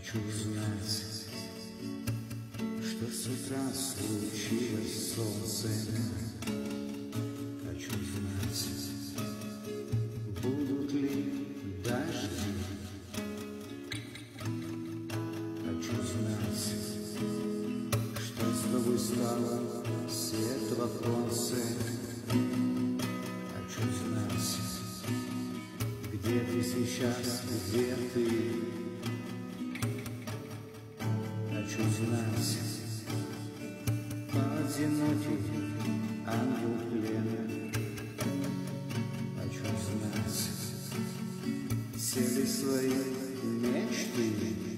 Хочу знать, что с утра случилось с солнцем. Хочу знать, будут ли дожди. Хочу знать, что с тобой стало свет в оконце. Хочу знать, где ты сейчас, где ты. Хочу знать, одинокий ангел плена. Хочу знать, все ли свои мечты